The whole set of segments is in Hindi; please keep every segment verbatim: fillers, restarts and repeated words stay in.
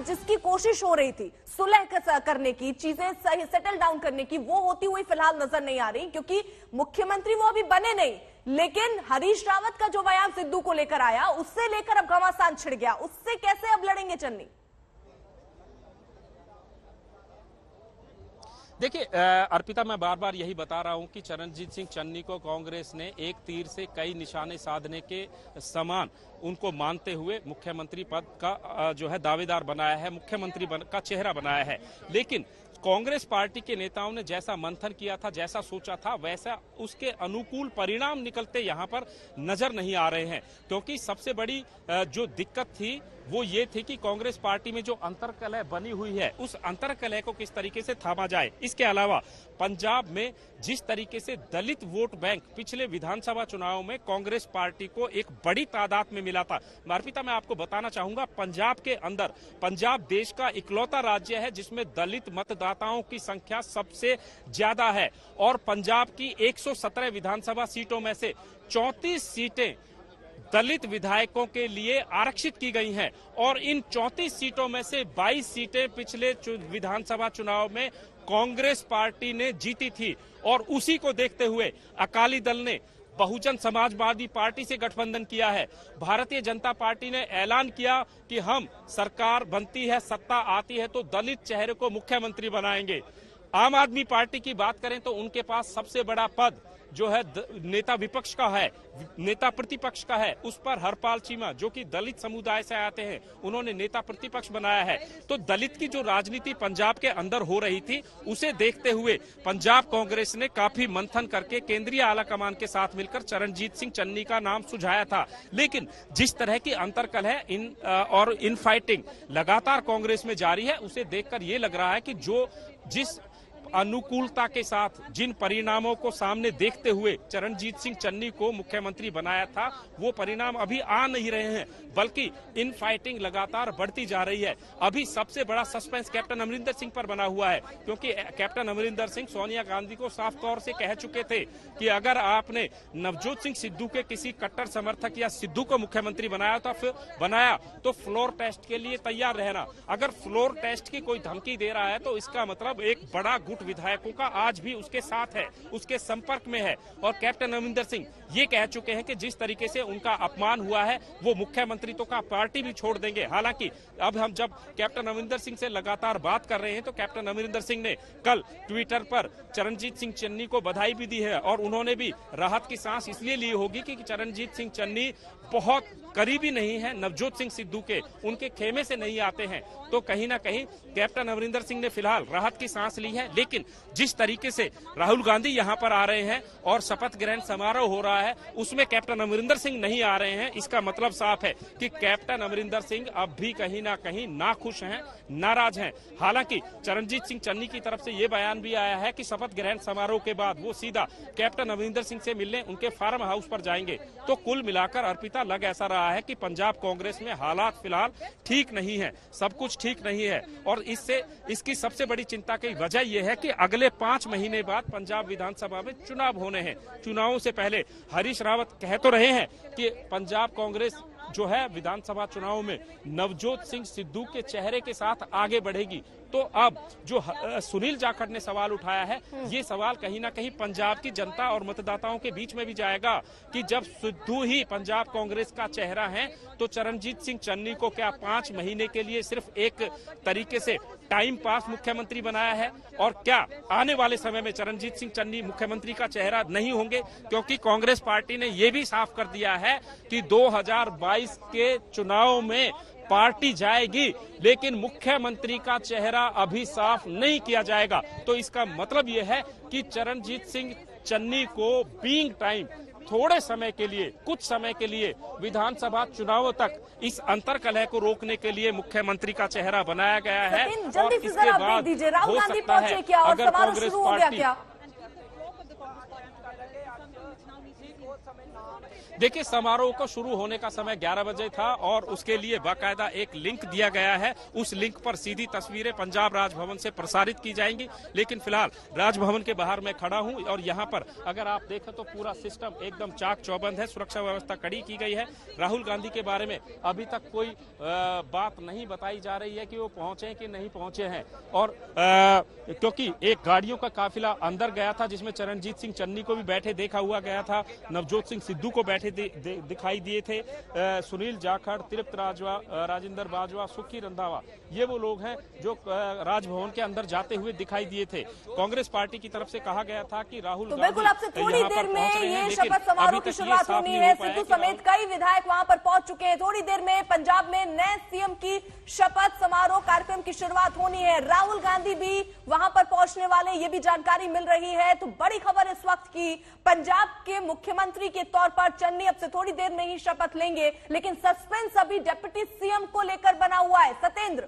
जिसकी कोशिश हो रही थी सुलह करने की, चीजें सेटल डाउन करने की, वो होती हुई फिलहाल नजर नहीं आ रही, क्योंकि मुख्यमंत्री वो अभी बने नहीं। लेकिन हरीश रावत का जो बयान सिद्धू को लेकर आया, उससे लेकर अब घमासान छिड़ गया। उससे कैसे अब लड़ेंगे चन्नी? देखिए अर्पिता, मैं बार बार यही बता रहा हूं कि चरणजीत सिंह चन्नी को कांग्रेस ने एक तीर से कई निशाने साधने के समान उनको मानते हुए मुख्यमंत्री पद का जो है दावेदार बनाया है, मुख्यमंत्री का चेहरा बनाया है। लेकिन कांग्रेस पार्टी के नेताओं ने जैसा मंथन किया था, जैसा सोचा था, वैसा उसके अनुकूल परिणाम निकलते यहां पर नजर नहीं आ रहे हैं। क्योंकि सबसे बड़ी जो दिक्कत थी वो ये थी कि कांग्रेस पार्टी में जो अंतर्कलह बनी हुई है, उस अंतर्कलह को किस तरीके से थामा जाए। इसके अलावा पंजाब में जिस तरीके से दलित वोट बैंक पिछले विधानसभा चुनाव में कांग्रेस पार्टी को एक बड़ी तादाद में मिला था। अर्पिता, मैं आपको बताना चाहूंगा, पंजाब के अंदर, पंजाब देश का इकलौता राज्य है जिसमें दलित मतदाताओं की संख्या सबसे ज्यादा है और पंजाब की एक सौ सत्रह विधानसभा सीटों में से चौंतीस सीटें दलित विधायकों के लिए आरक्षित की गई हैं और इन चौंतीस सीटों में से बाईस सीटें पिछले विधानसभा चुनाव में कांग्रेस पार्टी ने जीती थी। और उसी को देखते हुए अकाली दल ने बहुजन समाजवादी पार्टी से गठबंधन किया है। भारतीय जनता पार्टी ने ऐलान किया कि हम सरकार बनती है, सत्ता आती है तो दलित चेहरे को मुख्यमंत्री बनाएंगे। आम आदमी पार्टी की बात करें तो उनके पास सबसे बड़ा पद जो है नेता विपक्ष का है, नेता प्रतिपक्ष का है, उस पर हरपाल चीमा जो कि दलित समुदाय से आते हैं, उन्होंने नेता प्रतिपक्ष बनाया है। तो दलित की जो राजनीति पंजाब के अंदर हो रही थी, उसे देखते हुए पंजाब कांग्रेस ने काफी मंथन करके केंद्रीय आलाकमान के साथ मिलकर चरणजीत सिंह चन्नी का नाम सुझाया था। लेकिन जिस तरह की अंतर्कलह इन और इन फाइटिंग लगातार कांग्रेस में जारी है, उसे देखकर ये लग रहा है कि जो जिस अनुकूलता के साथ, जिन परिणामों को सामने देखते हुए चरणजीत सिंह चन्नी को मुख्यमंत्री बनाया था, वो परिणाम अभी आ नहीं रहे हैं, बल्कि इन फाइटिंग लगातार बढ़ती जा रही है। अभी सबसे बड़ा सस्पेंस कैप्टन अमरिंदर सिंह पर बना हुआ है, क्योंकि कैप्टन अमरिंदर सिंह सोनिया गांधी को साफ तौर से कह चुके थे कि अगर आपने नवजोत सिंह सिद्धू के किसी कट्टर समर्थक या सिद्धू को मुख्यमंत्री बनाया था फिर बनाया तो फ्लोर टेस्ट के लिए तैयार रहना। अगर फ्लोर टेस्ट की कोई धमकी दे रहा है तो इसका मतलब एक बड़ा गुट विधायकों का आज भी उसके साथ है, उसके संपर्क में है। और कैप्टन अमरिंदर सिंह ये कह चुके हैं कि जिस तरीके से उनका अपमान हुआ है वो मुख्यमंत्री तो का पार्टी भी छोड़ देंगे। हालांकि अब हम जब कैप्टन अमरिंदर सिंह से लगातार बात कर रहे हैं तो कैप्टन अमरिंदर सिंह ने कल ट्विटर पर चरणजीत सिंह चन्नी को बधाई भी दी है और उन्होंने भी राहत की सांस इसलिए ली होगी कि चरणजीत सिंह चन्नी बहुत करीबी नहीं है नवजोत सिंह सिद्धू के, उनके खेमे से नहीं आते हैं। तो कहीं ना कहीं कैप्टन अमरिंदर सिंह ने फिलहाल राहत की सांस ली है। लेकिन जिस तरीके से राहुल गांधी यहां पर आ रहे हैं और शपथ ग्रहण समारोह हो रहा है, उसमें कैप्टन अमरिंदर सिंह नहीं आ रहे हैं, इसका मतलब साफ है कि कैप्टन अमरिंदर सिंह अब भी कहीं ना कहीं नाखुश हैं, नाराज हैं। हालांकि चरणजीत सिंह चन्नी की तरफ से यह बयान भी आया है कि शपथ ग्रहण समारोह के बाद वो सीधा कैप्टन अमरिंदर सिंह से मिलने उनके फार्म हाउस पर जाएंगे। तो कुल मिलाकर अर्पिता लग ऐसा रहा है कि पंजाब कांग्रेस में हालात फिलहाल ठीक नहीं है, सब कुछ ठीक नहीं है। और इससे इसकी सबसे बड़ी चिंता की वजह यह है कि अगले पांच महीने बाद पंजाब विधानसभा में चुनाव होने हैं। चुनावों से पहले हरीश रावत कह तो रहे हैं कि पंजाब कांग्रेस जो है विधानसभा चुनाव में नवजोत सिंह सिद्धू के चेहरे के साथ आगे बढ़ेगी। तो अब जो सुनील जाखड़ ने सवाल उठाया है, ये सवाल कहीं ना कहीं पंजाब की जनता और मतदाताओं के बीच में भी जाएगा कि जब सिद्धू ही पंजाब कांग्रेस का चेहरा है तो चरणजीत सिंह चन्नी को क्या पांच महीने के लिए सिर्फ एक तरीके से टाइम पास मुख्यमंत्री बनाया है? और क्या आने वाले समय में चरणजीत सिंह चन्नी मुख्यमंत्री का चेहरा नहीं होंगे? क्योंकि कांग्रेस पार्टी ने यह भी साफ कर दिया है कि दो हजार बाईस के चुनाव में पार्टी जाएगी, लेकिन मुख्यमंत्री का चेहरा अभी साफ नहीं किया जाएगा। तो इसका मतलब यह है कि चरणजीत सिंह चन्नी को बीइंग टाइम थोड़े समय के लिए, कुछ समय के लिए विधानसभा चुनावों तक इस अंतरकलह को रोकने के लिए मुख्यमंत्री का चेहरा बनाया गया है। और इसके बाद हो सकता है अगर कांग्रेस पार्टी देखिए, समारोह को शुरू होने का समय ग्यारह बजे था और उसके लिए बाकायदा एक लिंक दिया गया है। उस लिंक पर सीधी तस्वीरें पंजाब राजभवन से प्रसारित की जाएंगी। लेकिन फिलहाल राजभवन के बाहर मैं खड़ा हूं और यहां पर अगर आप देखें तो पूरा सिस्टम एकदम चाक चौबंद है, सुरक्षा व्यवस्था कड़ी की गई है। राहुल गांधी के बारे में अभी तक कोई आ, बात नहीं बताई जा रही है कि वो पहुंचे कि नहीं पहुंचे हैं। और आ, क्योंकि एक गाड़ियों का काफिला अंदर गया था जिसमें चरणजीत सिंह चन्नी को भी बैठे देखा हुआ गया था, नवजोत सिंह सिद्धू को बैठे दि, दि, दिखाई दिए थे, आ, सुनील जाखड़, तृप्त राजवा, राजेंद्र बाजवा, सुखी रंधावा, ये वो लोग हैं जो राजभवन के अंदर जाते हुए दिखाई दिए थे। कांग्रेस पार्टी की तरफ से कहा गया था कि राहुल तो बिल्कुल आपसे थोड़ी देर में ये शपथ समारोह की शुरुआत होनी है। सिद्धू समेत कई विधायक वहां पर पहुंच चुके हैं। थोड़ी देर में पंजाब में नए सीएम की शपथ समारोह कार्यक्रम की शुरुआत होनी है। राहुल गांधी भी वहां पर पहुंचने वाले, ये भी जानकारी मिल रही है। तो बड़ी खबर इस वक्त की, पंजाब के मुख्यमंत्री के तौर पर चन्नी अब से थोड़ी देर में ही शपथ लेंगे, लेकिन सस्पेंस अभी डिप्टी सीएम को लेकर बना हुआ है। सत्येंद्र,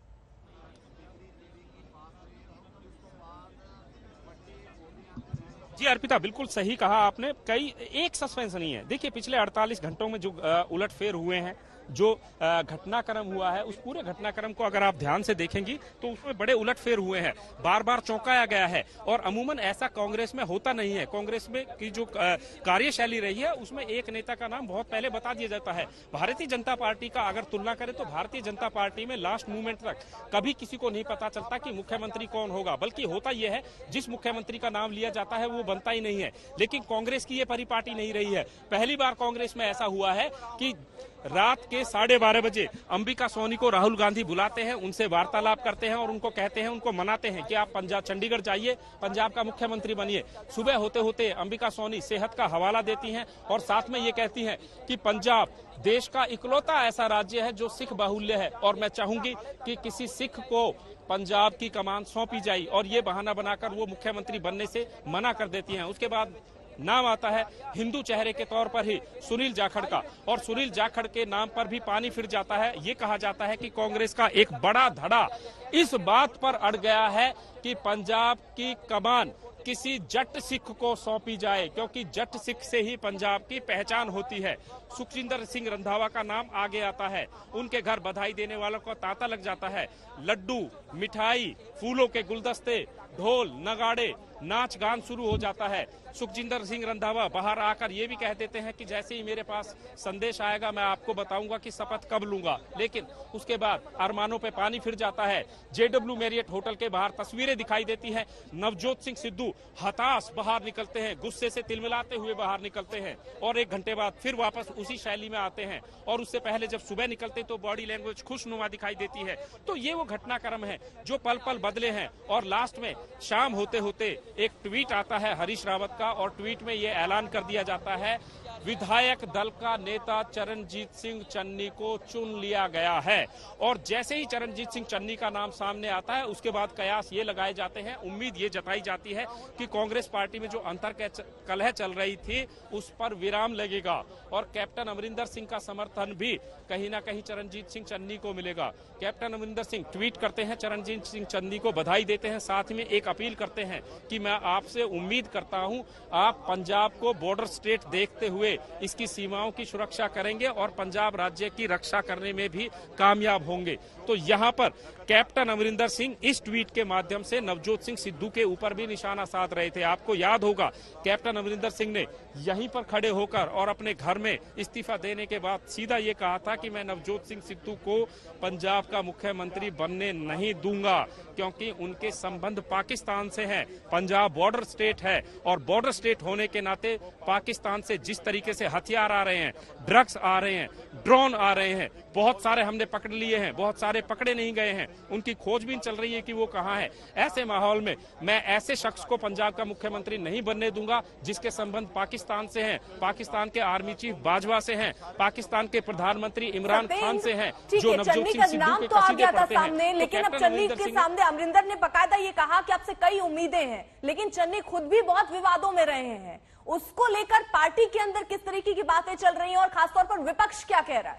जी अर्पिता, बिल्कुल सही कहा आपने। कई एक सस्पेंस नहीं है। देखिए, पिछले अड़तालीस घंटों में जो उलटफेर हुए हैं, जो घटनाक्रम हुआ है, उस पूरे घटनाक्रम को अगर आप ध्यान से देखेंगी तो उसमें बड़े उलटफेर हुए हैं, बार बार चौंकाया गया है। और अमूमन ऐसा कांग्रेस में होता नहीं है। कांग्रेस में की जो कार्यशैली रही है उसमें एक नेता का नाम बहुत पहले बता दिया जाता है। भारतीय जनता पार्टी का अगर तुलना करें तो भारतीय जनता पार्टी में लास्ट मूवमेंट तक कभी किसी को नहीं पता चलता कि मुख्यमंत्री कौन होगा, बल्कि होता यह है जिस मुख्यमंत्री का नाम लिया जाता है वो बनता ही नहीं है। लेकिन कांग्रेस की ये परिपाटी नहीं रही है। पहली बार कांग्रेस में ऐसा हुआ है कि रात के साढ़े बारह बजे अंबिका सोनी को राहुल गांधी बुलाते हैं, उनसे वार्तालाप करते हैं और उनको कहते हैं, उनको मनाते हैं कि आप पंजाब चंडीगढ़ जाइए, पंजाब का मुख्यमंत्री बनिए। सुबह होते होते अंबिका सोनी सेहत का हवाला देती हैं और साथ में ये कहती हैं कि पंजाब देश का इकलौता ऐसा राज्य है जो सिख बाहुल्य है और मैं चाहूंगी कि किसी सिख को पंजाब की कमान सौंपी जाए। और ये बहाना बनाकर वो मुख्यमंत्री बनने से मना कर देती हैं। उसके बाद नाम आता है हिंदू चेहरे के तौर पर ही सुनील जाखड़ का, और सुनील जाखड़ के नाम पर भी पानी फिर जाता है। ये कहा जाता है कि कांग्रेस का एक बड़ा धड़ा इस बात पर अड़ गया है कि पंजाब की कमान किसी जट सिख को सौंपी जाए, क्योंकि जट सिख से ही पंजाब की पहचान होती है। सुखजिंदर सिंह रंधावा का नाम आगे आता है। उनके घर बधाई देने वालों को तांता लग जाता है। लड्डू, मिठाई, फूलों के गुलदस्ते, ढोल, नगाड़े, नाच गान शुरू हो जाता है। सुखजिंदर सिंह रंधावा बाहर आकर ये भी कह देते हैं कि जैसे ही मेरे पास संदेश आएगा मैं आपको बताऊंगा कि शपथ कब लूंगा। लेकिन उसके बाद अरमानों पे पानी फिर जाता है। जेडब्ल्यू मैरियट होटल के बाहर तस्वीरें दिखाई देती हैं। नवजोत सिंह सिद्धू हताश बाहर निकलते हैं, गुस्से से तिलमिलाते हुए बाहर निकलते हैं और एक घंटे बाद फिर वापस उसी शैली में आते हैं। और उससे पहले जब सुबह निकलते तो बॉडी लैंग्वेज खुशनुमा दिखाई देती है। तो ये वो घटनाक्रम है जो पल पल बदले हैं। और लास्ट में शाम होते होते एक ट्वीट आता है हरीश रावत का और ट्वीट में ये ऐलान कर दिया जाता है विधायक दल का नेता चरणजीत सिंह चन्नी को चुन लिया गया है। और जैसे ही चरणजीत सिंह चन्नी का नाम सामने आता है उसके बाद कयास ये लगाए जाते हैं, उम्मीद ये जताई जाती है कि कांग्रेस पार्टी में जो अंतर कलह चल रही थी उस पर विराम लगेगा और कैप्टन अमरिंदर सिंह का समर्थन भी कहीं ना कहीं चरणजीत सिंह चन्नी को मिलेगा। कैप्टन अमरिंदर सिंह ट्वीट करते हैं, चरणजीत सिंह चन्नी को बधाई देते हैं, साथ में एक अपील करते हैं कि मैं आपसे उम्मीद करता हूं आप पंजाब को बॉर्डर स्टेट देखते हुए इसकी सीमाओं की सुरक्षा करेंगे और पंजाब राज्य की रक्षा करने में भी कामयाब होंगे। तो यहाँ पर कैप्टन अमरिंदर सिंह इस ट्वीट के माध्यम से नवजोत सिंह सिद्धू के ऊपर भी निशाना साध रहे थे। आपको याद होगा कैप्टन अमरिंदर सिंह ने यहीं पर खड़े होकर और अपने घर में इस्तीफा देने के बाद सीधा ये कहा था कि मैं नवजोत सिंह सिद्धू को पंजाब का मुख्यमंत्री बनने नहीं दूंगा, क्योंकि उनके संबंध पाकिस्तान से हैं। पंजाब बॉर्डर स्टेट है और बॉर्डर स्टेट होने के नाते पाकिस्तान से जिस तरीके से हथियार आ रहे हैं, ड्रग्स आ रहे हैं, ड्रोन आ रहे हैं, बहुत सारे हमने पकड़ लिए हैं, बहुत सारे पकड़े नहीं गए हैं, उनकी खोजबीन चल रही है कि वो कहां है। ऐसे माहौल में मैं ऐसे शख्स को पंजाब का मुख्यमंत्री नहीं बनने दूंगा जिसके संबंध पाकिस्तान से हैं, पाकिस्तान के आर्मी चीफ बाजवा से हैं, पाकिस्तान के प्रधानमंत्री इमरान खान से हैं, जो नवजोत सिंह सिद्धू के कसीदे पढ़ते हैं। लेकिन अब चन्नी के सामने अमरिंदर ने बकायदा ये कहा कि आपसे कई उम्मीदें हैं, लेकिन चन्नी खुद भी बहुत विवादों में रहे हैं। उसको लेकर पार्टी के अंदर किस तरीके की बातें चल रही हैं और खासतौर पर विपक्ष क्या कह रहा है?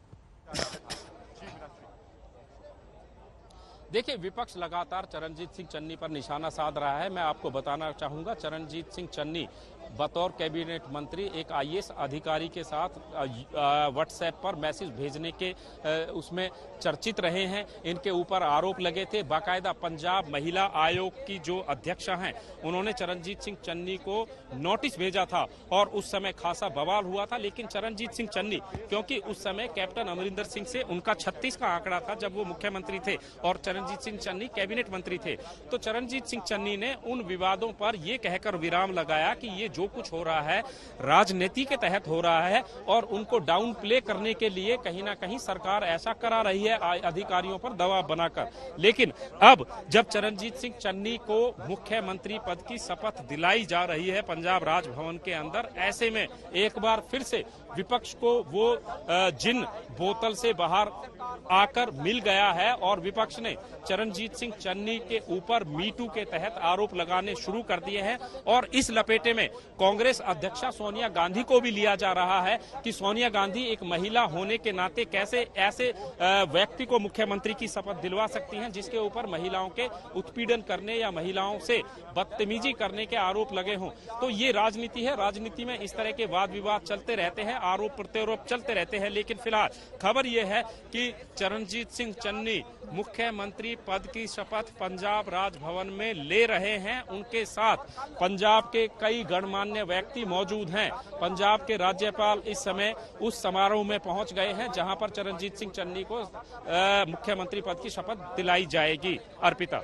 देखिए, विपक्ष लगातार चरणजीत सिंह चन्नी पर निशाना साध रहा है। मैं आपको बताना चाहूंगा चरणजीत सिंह चन्नी बतौर कैबिनेट मंत्री एक आई ए एस अधिकारी के साथ व्हाट्सएप पर मैसेज भेजने के उसमें चर्चित रहे हैं। इनके ऊपर आरोप लगे थे। बाकायदा पंजाब महिला आयोग की जो अध्यक्षा हैं उन्होंने चरणजीत सिंह चन्नी को नोटिस भेजा था और उस समय खासा बवाल हुआ था। लेकिन चरणजीत सिंह चन्नी, क्योंकि उस समय कैप्टन अमरिंदर सिंह से उनका छत्तीस का आंकड़ा था जब वो मुख्यमंत्री थे और चरणजीत सिंह चन्नी कैबिनेट मंत्री थे, तो चरणजीत सिंह चन्नी ने उन विवादों पर यह कहकर विराम लगाया कि ये जो कुछ हो रहा है राजनीति के तहत हो रहा है और उनको डाउन प्ले करने के लिए कहीं ना कहीं सरकार ऐसा करा रही है अधिकारियों पर दबाव बनाकर। लेकिन अब जब चरणजीत सिंह चन्नी को मुख्यमंत्री पद की शपथ दिलाई जा रही है पंजाब राजभवन के अंदर, ऐसे में एक बार फिर से विपक्ष को वो जिन बोतल से बाहर आकर मिल गया है और विपक्ष ने चरणजीत सिंह चन्नी के ऊपर मीटू के तहत आरोप लगाने शुरू कर दिए हैं। और इस लपेटे में कांग्रेस अध्यक्षा सोनिया गांधी को भी लिया जा रहा है कि सोनिया गांधी एक महिला होने के नाते कैसे ऐसे व्यक्ति को मुख्यमंत्री की शपथ दिलवा सकती हैं जिसके ऊपर महिलाओं के उत्पीड़न करने या महिलाओं से बदतमीजी करने के आरोप लगे हों। तो ये राजनीति है। राजनीति में इस तरह के वाद विवाद चलते रहते हैं, आरोप प्रत्यारोप चलते रहते हैं। लेकिन फिलहाल खबर यह है कि चरणजीत सिंह चन्नी मुख्यमंत्री पद की शपथ पंजाब राजभवन में ले रहे हैं। उनके साथ पंजाब के कई गणमान्य व्यक्ति मौजूद हैं। पंजाब के राज्यपाल इस समय उस समारोह में पहुंच गए हैं जहां पर चरणजीत सिंह चन्नी को मुख्यमंत्री पद की शपथ दिलाई जाएगी। अर्पिता।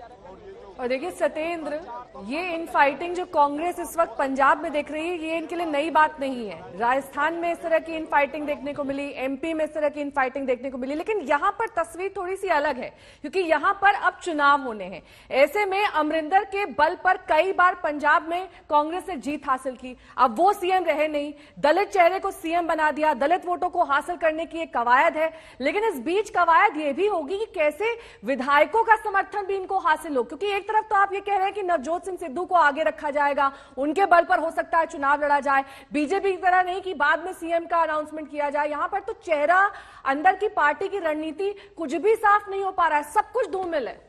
और देखिए सत्येंद्र, ये इन फाइटिंग जो कांग्रेस इस वक्त पंजाब में देख रही है ये इनके लिए नई बात नहीं है। राजस्थान में इस तरह की इन फाइटिंग देखने को मिली, एमपी में इस तरह की इन फाइटिंग देखने को मिली, लेकिन यहाँ पर तस्वीर थोड़ी सी अलग है क्योंकि यहाँ पर अब चुनाव होने हैं। ऐसे में अमरिंदर के बल पर कई बार पंजाब में कांग्रेस ने जीत हासिल की। अब वो सीएम रहे नहीं, दलित चेहरे को सीएम बना दिया, दलित वोटों को हासिल करने की एक कवायद है। लेकिन इस बीच कवायद ये भी होगी कि कैसे विधायकों का समर्थन भी इनको हासिल हो, क्योंकि एक तरफ तो आप ये कह रहे हैं कि नवजोत सिंह सिद्धू को आगे रखा जाएगा, उनके बल पर हो सकता है चुनाव लड़ा जाए, बीजेपी की तरह नहीं कि बाद में सीएम का अनाउंसमेंट किया जाए। यहां पर तो चेहरा, अंदर की पार्टी की रणनीति कुछ भी साफ नहीं हो पा रहा है, सब कुछ धूमिल है।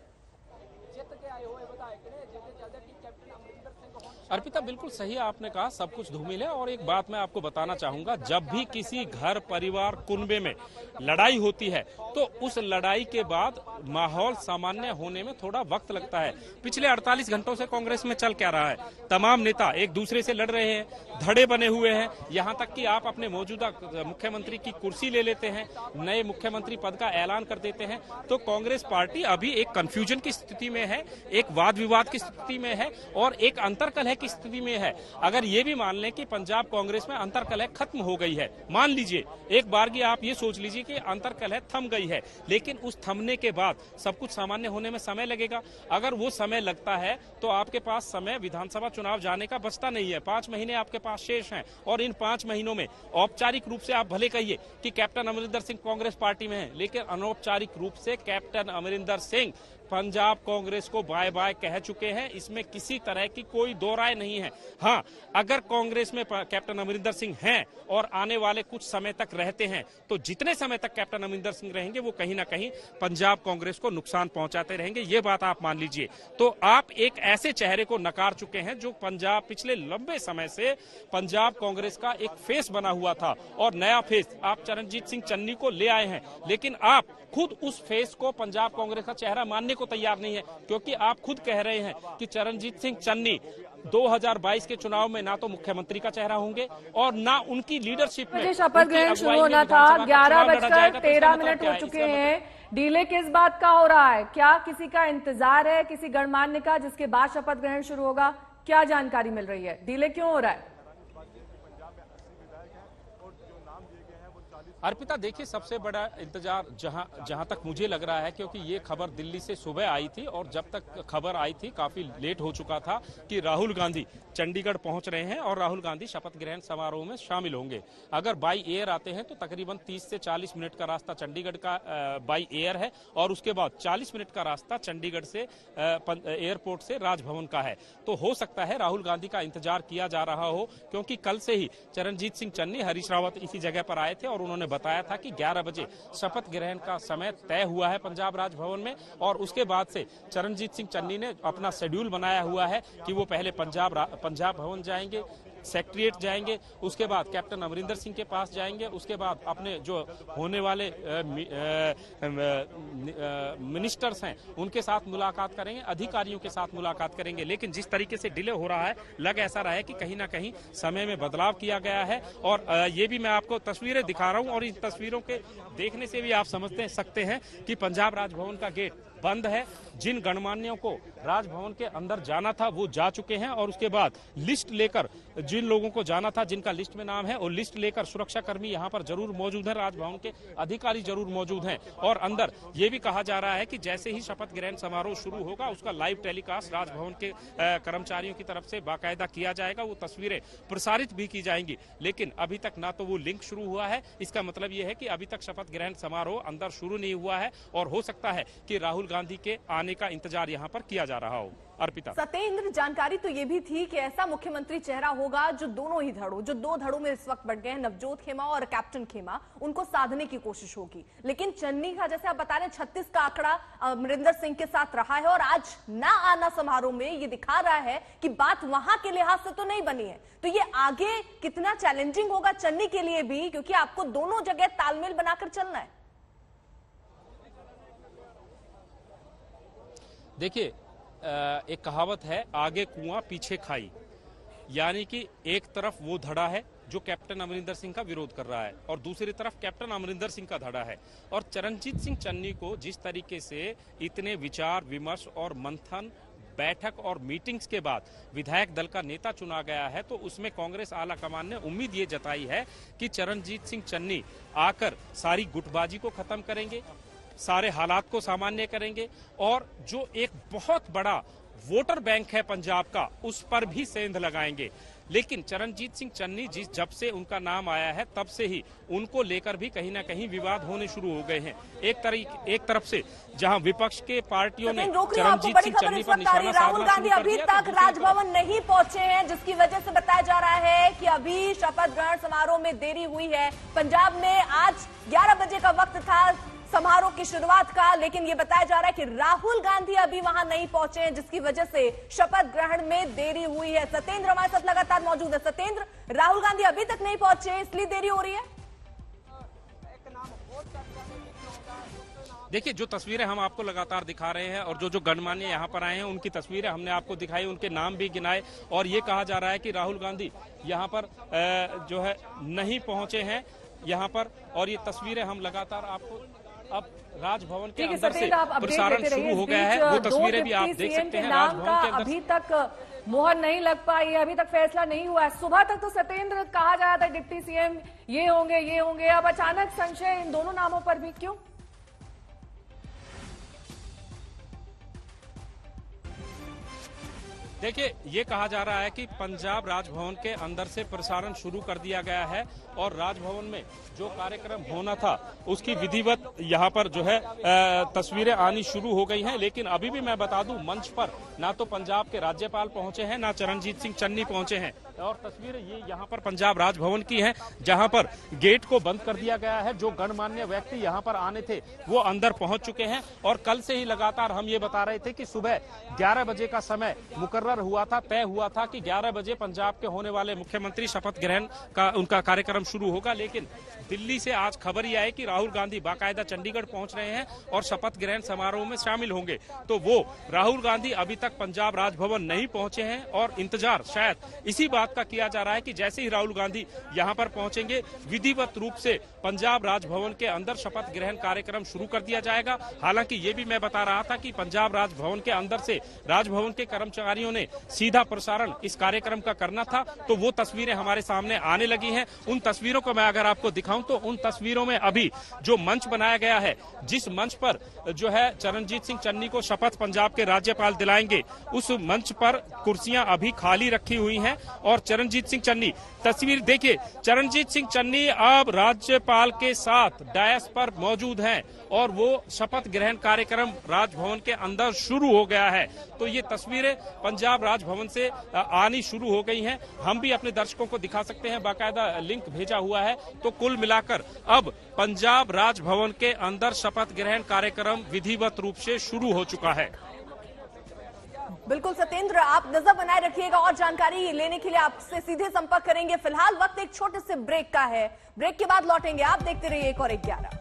अर्पिता, बिल्कुल सही आपने कहा, सब कुछ धूमिल है। और एक बात मैं आपको बताना चाहूंगा, जब भी किसी घर परिवार कुनबे में लड़ाई होती है तो उस लड़ाई के बाद माहौल सामान्य होने में थोड़ा वक्त लगता है। पिछले अड़तालीस घंटों से कांग्रेस में चल क्या रहा है? तमाम नेता एक दूसरे से लड़ रहे हैं, धड़े बने हुए हैं, यहां तक कि आप अपने मौजूदा मुख्यमंत्री की कुर्सी ले लेते हैं, नए मुख्यमंत्री पद का ऐलान कर देते हैं। तो कांग्रेस पार्टी अभी एक कंफ्यूजन की स्थिति में है, एक वाद विवाद की स्थिति में है और एक अंतर्कलह की स्थिति में है। अगर ये भी मान लें कि पंजाब कांग्रेस में अंतर्कलह खत्म हो गई है, मान लीजिए एक बार की आप ये सोच लीजिए कि अंतर्कलह थम गई है, लेकिन उस थमने के बाद सब कुछ सामान्य होने में समय लगेगा। अगर वो समय लगता है तो आपके पास समय विधानसभा चुनाव जाने का बचता नहीं है। पांच महीने आपके पास शेष हैं और इन पांच महीनों में औपचारिक रूप से आप भले कहिए कि कैप्टन अमरिंदर सिंह कांग्रेस पार्टी में है, लेकिन अनौपचारिक रूप से कैप्टन अमरिंदर सिंह पंजाब कांग्रेस को बाय बाय कह चुके हैं। इसमें किसी तरह की कोई दो राय नहीं है। हाँ, अगर कांग्रेस में कैप्टन अमरिंदर सिंह हैं और आने वाले कुछ समय तक रहते हैं तो जितने समय तक कैप्टन अमरिंदर सिंह रहेंगे वो कहीं ना कहीं पंजाब कांग्रेस को नुकसान पहुंचाते रहेंगे, ये बात आप मान लीजिए। तो आप एक ऐसे चेहरे को नकार चुके हैं जो पंजाब पिछले लंबे समय से पंजाब कांग्रेस का एक फेस बना हुआ था और नया फेस आप चरणजीत सिंह चन्नी को ले आए हैं। लेकिन आप खुद उस फेस को पंजाब कांग्रेस का चेहरा मानने को तैयार नहीं है, क्योंकि आप खुद कह रहे हैं कि चरणजीत सिंह चन्नी दो हज़ार बाईस के चुनाव में ना तो मुख्यमंत्री का चेहरा होंगे और ना उनकी लीडरशिप में शपथ ग्रहण शुरू होना था। ग्यारह बजकर तेरह मिनट हो चुके हैं। डीले किस बात का हो रहा है? क्या किसी का इंतजार है, किसी गणमान्य का, जिसके बाद शपथ ग्रहण शुरू होगा? क्या जानकारी मिल रही है? डीले क्यों हो रहा है? अर्पिता, देखिए सबसे बड़ा इंतजार जहां जहां तक मुझे लग रहा है, क्योंकि ये खबर दिल्ली से सुबह आई थी और जब तक खबर आई थी काफी लेट हो चुका था कि राहुल गांधी चंडीगढ़ पहुंच रहे हैं और राहुल गांधी शपथ ग्रहण समारोह में शामिल होंगे। अगर बाई एयर आते हैं तो तकरीबन तीस से चालीस मिनट का रास्ता चंडीगढ़ का बाई एयर है और उसके बाद चालीस मिनट का रास्ता चंडीगढ़ से एयरपोर्ट से राजभवन का है। तो हो सकता है राहुल गांधी का इंतजार किया जा रहा हो, क्योंकि कल से ही चरणजीत सिंह चन्नी, हरीश रावत इसी जगह पर आए थे और उन्होंने बताया था कि ग्यारह बजे शपथ ग्रहण का समय तय हुआ है पंजाब राजभवन में, और उसके बाद से चरणजीत सिंह चन्नी ने अपना शेड्यूल बनाया हुआ है कि वो पहले पंजाब पंजाब भवन जाएंगे, सेक्रेटरीट जाएंगे, उसके बाद कैप्टन अमरिंदर सिंह के पास जाएंगे, उसके बाद अपने जो होने वाले मिनिस्टर्स हैं उनके साथ मुलाकात करेंगे, अधिकारियों के साथ मुलाकात करेंगे। लेकिन जिस तरीके से डिले हो रहा है, लग ऐसा रहा है कि कहीं ना कहीं समय में बदलाव किया गया है। और ये भी मैं आपको तस्वीरें दिखा रहा हूं, और इन तस्वीरों के देखने से भी आप समझते सकते हैं कि पंजाब राजभवन का गेट बंद है। जिन गणमान्यों को राजभवन के अंदर जाना था वो जा चुके हैं, और उसके बाद लिस्ट लेकर जिन लोगों को जाना था, जिनका लिस्ट में नाम है, वो लिस्ट लेकर सुरक्षा कर्मी यहां पर जरूर मौजूद हैं, राजभवन के अधिकारी जरूर मौजूद हैं। और अंदर ये भी कहा जा रहा है कि जैसे ही शपथ ग्रहण समारोह शुरू होगा उसका लाइव टेलीकास्ट राजभवन के कर्मचारियों की तरफ से बाकायदा किया जाएगा, वो तस्वीरें प्रसारित भी की जाएंगी। लेकिन अभी तक ना तो वो लिंक शुरू हुआ है, इसका मतलब ये है कि अभी तक शपथ ग्रहण समारोह अंदर शुरू नहीं हुआ है, और हो सकता है कि राहुल गांधी के आने का इंतजार यहां पर किया जा रहा हो। अर्पिता। सत्येंद्र, जानकारी तो ये भी थी कि ऐसा मुख्यमंत्री चेहरा होगा जो दोनों ही धड़ों, जो दो धड़ों में इस वक्त बढ़ गए हैं, नवजोत खेमा और कैप्टन खेमा, उनको साधने की कोशिश होगी। लेकिन चन्नी का, जैसे आप बता रहे हैं, छत्तीस का आंकड़ा अमरिंदर सिंह के साथ रहा है, और आज ना आना समारोह में ये दिखा रहा है कि बात वहां के लिहाज से तो नहीं बनी है। तो ये आगे कितना चैलेंजिंग होगा चन्नी के लिए भी, क्योंकि आपको दोनों जगह तालमेल बनाकर चलना है। देखिए, एक कहावत है, आगे कुआं पीछे खाई, यानी कि एक तरफ वो धड़ा है जो कैप्टन अमरिंदर सिंह का विरोध कर रहा है, और दूसरी तरफ कैप्टन अमरिंदर सिंह का धड़ा है। और चरणजीत सिंह चन्नी को जिस तरीके से इतने विचार विमर्श और मंथन, बैठक और मीटिंग्स के बाद विधायक दल का नेता चुना गया है, तो उसमें कांग्रेस आला कमान ने उम्मीद ये जताई है कि चरणजीत सिंह चन्नी आकर सारी गुटबाजी को खत्म करेंगे, सारे हालात को सामान्य करेंगे, और जो एक बहुत बड़ा वोटर बैंक है पंजाब का, उस पर भी सेंध लगाएंगे। लेकिन चरणजीत सिंह चन्नी जिस जब से उनका नाम आया है तब से ही उनको लेकर भी कहीं ना कहीं विवाद होने शुरू हो गए हैं। एक तरह एक तरफ से जहां विपक्ष के पार्टियों ने चरणजीत सिंह चन्नी पर निशाना राहुल गांधी अभी तक राजभवन नहीं पहुंचे हैं, जिसकी वजह से बताया जा रहा है कि अभी शपथ ग्रहण समारोह में देरी हुई है। पंजाब में आज ग्यारह बजे का वक्त था समारोह की शुरुआत का, लेकिन ये बताया जा रहा है कि राहुल गांधी अभी वहां नहीं पहुंचे हैं, जिसकी वजह से शपथ ग्रहण में देरी हुई है। सत्येंद्र हमारे साथ लगातार मौजूद है। सत्येंद्र, राहुल गांधी अभी तक नहीं पहुंचे, इसलिए देरी हो रही है? देखिए, जो तस्वीरें हम आपको लगातार दिखा रहे हैं और जो जो गणमान्य यहाँ पर आए हैं उनकी तस्वीरें हमने आपको दिखाई, उनके नाम भी गिनाए, और ये कहा जा रहा है कि राहुल गांधी यहाँ पर जो है नहीं पहुंचे हैं यहाँ पर। और ये तस्वीरें हम लगातार आपको अब राजभवन के अंदर से प्रसारण शुरू हो गया है, वो तस्वीरें भी आप देख सकते हैं। राजभवन के अंदर अभी तक मोहर नहीं लग पाई है, अभी तक फैसला नहीं हुआ है। सुबह तक तो सत्येंद्र कहा जा रहा था डिप्टी सीएम ये होंगे ये होंगे, अब अचानक संशय इन दोनों नामों पर भी, क्यों? देखिए, ये कहा जा रहा है कि पंजाब राजभवन के अंदर से प्रसारण शुरू कर दिया गया है, और राजभवन में जो कार्यक्रम होना था उसकी विधिवत यहाँ पर जो है तस्वीरें आनी शुरू हो गई हैं। लेकिन अभी भी मैं बता दूं, मंच पर ना तो पंजाब के राज्यपाल पहुंचे हैं, ना चरणजीत सिंह चन्नी पहुंचे हैं, और तस्वीरें ये यहाँ पर पंजाब राजभवन की हैं, जहाँ पर गेट को बंद कर दिया गया है। जो गणमान्य व्यक्ति यहाँ पर आने थे वो अंदर पहुंच चुके हैं, और कल से ही लगातार हम ये बता रहे थे कि सुबह ग्यारह बजे का समय मुकर्रर हुआ था, तय हुआ था कि ग्यारह बजे पंजाब के होने वाले मुख्यमंत्री शपथ ग्रहण का उनका कार्यक्रम शुरू होगा। लेकिन दिल्ली से आज खबर ही आई कि राहुल गांधी बाकायदा चंडीगढ़ पहुंच रहे हैं और शपथ ग्रहण समारोह में शामिल होंगे। तो वो राहुल गांधी अभी तक पंजाब राजभवन नहीं पहुंचे हैं, और इंतजार शायद इसी बात का किया जा रहा है कि जैसे ही राहुल गांधी यहां पर पहुंचेंगे, विधिवत रूप से पंजाब राजभवन के अंदर शपथ ग्रहण कार्यक्रम शुरू कर दिया जाएगा। हालांकि ये भी मैं बता रहा था कि पंजाब राजभवन के अंदर से राजभवन के कर्मचारियों ने सीधा प्रसारण इस कार्यक्रम का करना था, तो वो तस्वीरें हमारे सामने आने लगी हैं। उन तस्वीरों को मैं अगर आपको दिखाऊं तो उन तस्वीरों में अभी जो मंच बनाया गया है, जिस मंच पर जो है चरणजीत सिंह चन्नी को शपथ पंजाब के राज्यपाल दिलाएंगे, उस मंच पर कुर्सियां अभी खाली रखी हुई हैं, और और चरणजीत सिंह चन्नी। तस्वीर देखिए, चरणजीत सिंह चन्नी अब राज्यपाल के साथ डायस पर मौजूद हैं और वो शपथ ग्रहण कार्यक्रम राजभवन के अंदर शुरू हो गया है। तो ये तस्वीरें पंजाब राजभवन से आनी शुरू हो गई हैं। हम भी अपने दर्शकों को दिखा सकते हैं, बाकायदा लिंक भेजा हुआ है। तो कुल मिलाकर अब पंजाब राजभवन के अंदर शपथ ग्रहण कार्यक्रम विधिवत रूप से शुरू हो चुका है। बिल्कुल सत्येंद्र, आप नजर बनाए रखिएगा और जानकारी लेने के लिए आपसे सीधे संपर्क करेंगे। फिलहाल वक्त एक छोटे से ब्रेक का है, ब्रेक के बाद लौटेंगे। आप देखते रहिए एक और एक ग्यारह।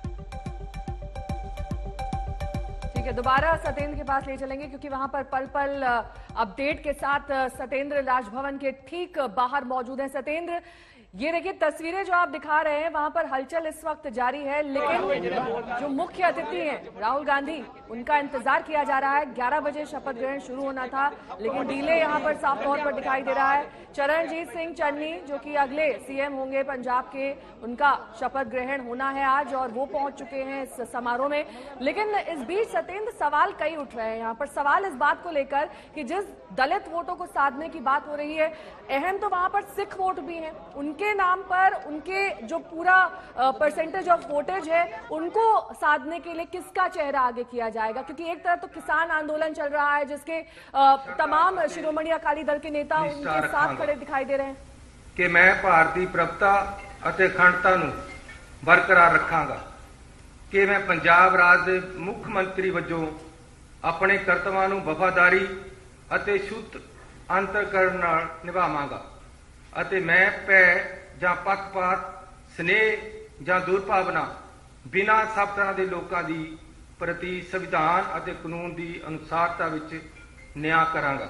ठीक है, दोबारा सत्येंद्र के पास ले चलेंगे क्योंकि वहां पर पल पल अपडेट के साथ सत्येंद्र राजभवन के ठीक बाहर मौजूद हैं। सत्येंद्र, ये देखिए तस्वीरें जो आप दिखा रहे हैं, वहां पर हलचल इस वक्त जारी है, लेकिन जो मुख्य अतिथि हैं राहुल गांधी, उनका इंतजार किया जा रहा है। ग्यारह बजे शपथ ग्रहण शुरू होना था, लेकिन डिले यहां पर साफ तौर पर दिखाई दे रहा है। चरणजीत सिंह चन्नी जो कि अगले सीएम होंगे पंजाब के, उनका शपथ ग्रहण होना है आज और वो पहुंच चुके हैं इस समारोह में। लेकिन इस बीच सत्येंद्र, सवाल कई उठ रहे हैं यहाँ पर। सवाल इस बात को लेकर कि जिस दलित वोटों को साधने की बात हो रही है, अहम तो वहां पर सिख वोट भी हैं, उनके नाम पर उनके जो पूरा परसेंटेज ऑफ वोटेज है उनको साधने के लिए किसका चेहरा आगे किया जाएगा? क्योंकि एक तरफ तो किसान आंदोलन चल रहा है जिसके आ, तमाम शिरोमणि अकाली दल के नेता उनके साथ खड़े दिखाई दे रहे हैं कि मैं भारतीय प्रभुता ਅਤੇ ਅਖੰਡਤਾ ਨੂੰ ਬਰਕਰਾਰ ਰੱਖਾਂਗਾ, ਕਿ मैं पंजाब राज ਦੇ ਮੁੱਖ ਮੰਤਰੀ ਵਜੋਂ ਆਪਣੇ ਕਰਤੱਵਾਂ ਨੂੰ ਵਫਾਦਾਰੀ ਅਤੇ ਸ਼ੁੱਧ ਅੰਤਰਕਰਨ ਨਾਲ ਨਿਭਾਵਾਂਗਾ ਅਤੇ ਮੈਂ ਭੈ ਜਾਂ ਪੱਖਪਾਤ, ਸਨੇਹ ਜਾਂ ਦੁਰਭਾਵਨਾ ਬਿਨਾਂ ਸਭ ਤਰ੍ਹਾਂ ਦੇ ਲੋਕਾਂ ਦੀ ਪ੍ਰਤੀ ਸੰਵਿਧਾਨ ਅਤੇ ਕਾਨੂੰਨ ਦੀ ਅਨੁਸਾਰਤਾ ਵਿੱਚ ਨਿਆਂ ਕਰਾਂਗਾ।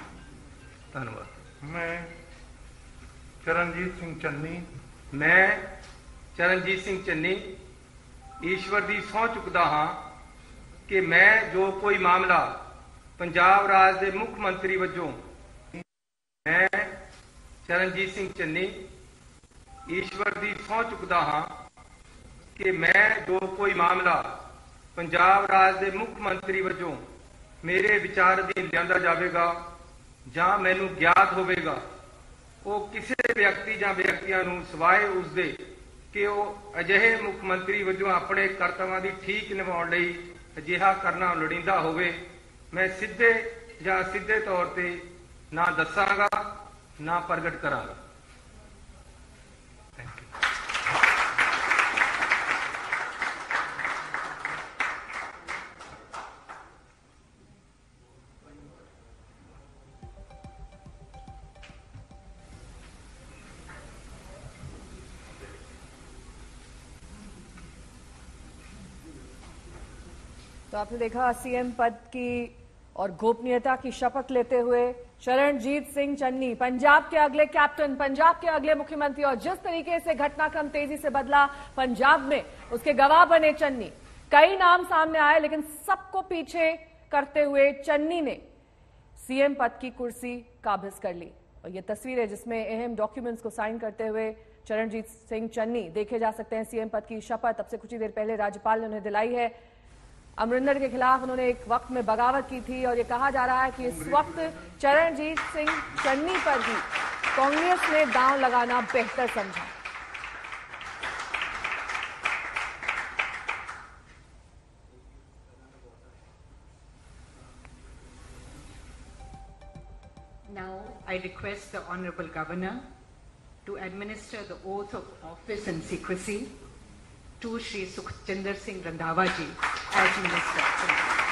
ਧੰਨਵਾਦ। मैं चरणजीत सिंह चन्नी मैं चरणजीत सिंह चन्नी ईश्वर की सਹੁੰ चुकदा हाँ कि मैं जो कोई मामला पंजाब राज के मुख्य मंत्री वजों मैं चरणजीत सिंह चन्नी ईश्वर की सਹੁੰ चुकदा हाँ कि मैं जो कोई मामला पंजाब राज के मुख्य मंत्री वजों मेरे विचार अधीन लिया जाएगा ਜਾਂ ਮੈਨੂੰ ਗਿਆਤ ਹੋਵੇਗਾ, ਉਹ ਕਿਸੇ ਵਿਅਕਤੀ ਜਾਂ ਵਿਅਕਤੀਆਂ ਨੂੰ ਸਿਵਾਏ ਉਸਦੇ ਕਿ ਉਹ ਅਜਿਹੇ ਮੁੱਖ ਮੰਤਰੀ ਵਜੋਂ ਆਪਣੇ ਕਰਤੱਵਾਂ ਦੀ ਠੀਕ ਨਿਭਾਉਣ ਲਈ ਅਜਿਹਾ ਕਰਨਾ ਲੋੜੀਂਦਾ ਹੋਵੇ, ਮੈਂ ਸਿੱਧੇ ਜਾਂ ਸਿੱਧੇ ਤੌਰ ਤੇ ਨਾ ਦੱਸਾਂਗਾ ਨਾ ਪ੍ਰਗਟ ਕਰਾਂਗਾ। तो आपने देखा सीएम पद की और गोपनीयता की शपथ लेते हुए चरणजीत सिंह चन्नी, पंजाब के अगले कैप्टन, पंजाब के अगले मुख्यमंत्री, और जिस तरीके से घटनाक्रम तेजी से बदला पंजाब में, उसके गवाह बने चन्नी। कई नाम सामने आए लेकिन सबको पीछे करते हुए चन्नी ने सीएम पद की कुर्सी काबिज कर ली। और ये तस्वीर है जिसमें अहम डॉक्यूमेंट्स को साइन करते हुए चरणजीत सिंह चन्नी देखे जा सकते हैं। सीएम पद की शपथ अब से कुछ ही देर पहले राज्यपाल ने उन्हें दिलाई है। अमरिंदर के खिलाफ उन्होंने एक वक्त में बगावत की थी और ये कहा जा रहा है कि इस वक्त चरणजीत सिंह चन्नी पर भी कांग्रेस ने दांव लगाना बेहतर समझा। Now I request the Honorable Governor to administer the oath of office in secrecy to Shri Sukhjinder Singh Randhawa ji as Minister.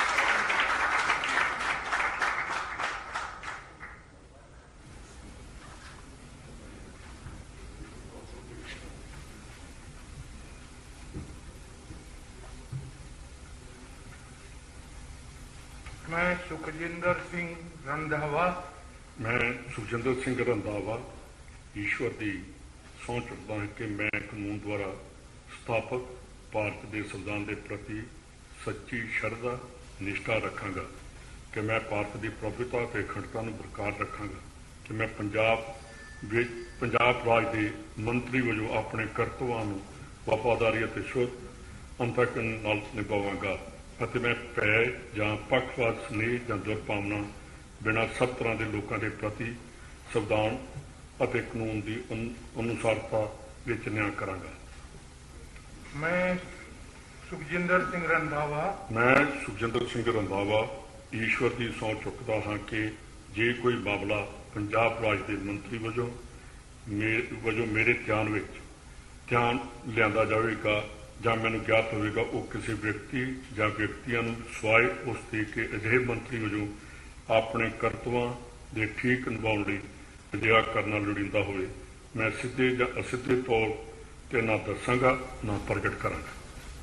मैं सुखजिंदर सिंह रंधावा मैं सुखजिंदर सिंह रंधावा ईश्वर की सਹੁੰ चुकदा है कि मैं कानून द्वारा स्थापित भारत के संविधान के प्रति सच्ची शरधा निष्ठा रखांगा कि मैं भारत की प्रभुता और अखंडता को बरकरार रखांगा कि मैं पंजाब पंजाब राज के मंत्री वजों अपने कर्तव्यों को वफादारी और शुद्ध अंतरकरण नाल निभावांगा ਅਤੇ मैं ਭੈ ਜਾਂ ਪੱਖਪਾਤ स्नेह ਜਾਂ दुर्भावना बिना सब तरह के लोगों के प्रति संविधान ਅਤੇ ਕਾਨੂੰਨ ਦੀ ਅਨੁਸਾਰਤਾ ਵਿੱਚ ਨਿਆਂ ਕਰਾਂਗਾ। ਮੈਂ ਸੁਖਜਿੰਦਰ ਸਿੰਘ ਰੰਧਾਵਾ ਮੈਂ ਸੁਖਜਿੰਦਰ ਸਿੰਘ ਰੰਧਾਵਾ ਈਸ਼ਵਰ ਦੀ ਸਹੁੰ ਚੁੱਕਦਾ ਹਾਂ ਕਿ ਜੇ ਕੋਈ ਮਾਮਲਾ ਪੰਜਾਬ ਰਾਜ ਦੇ ਮੰਤਰੀ ਵਜੋਂ ਵਜੋਂ ਮੇਰੇ ਧਿਆਨ ਵਿੱਚ ਧਿਆਨ ਲਿਆਂਦਾ ਜਾਵੇਗਾ ਜਾਂ ਮੈਨੂੰ ਗਿਆਤ ਹੋਵੇਗਾ, ਉਹ ਕਿਸੇ ਵਿਅਕਤੀ ਜਾਂ ਵਿਅਕਤੀਆਂ ਨੂੰ ਸਿਵਾਏ ਉਸ ਦੇ ਕਿ ਅਜਿਹੇ ਮੰਤਰੀ ਵਜੋਂ ਆਪਣੇ ਕਰਤੱਵਾਂ ਦੇ ਠੀਕ ਨਿਭਾਉਣ ਲਈ ਅਜਿਹਾ ਕਰਨਾ ਲੋੜੀਂਦਾ ਹੋਵੇ, ਮੈਂ ਸਿੱਧੇ ਜਾਂ ਅਸਿੱਧੇ ਤੌਰ ਤੇ ਨਾ ਦੱਸਾਂਗਾ ਨਾ ਪ੍ਰਗਟ ਕਰਾਂਗਾ।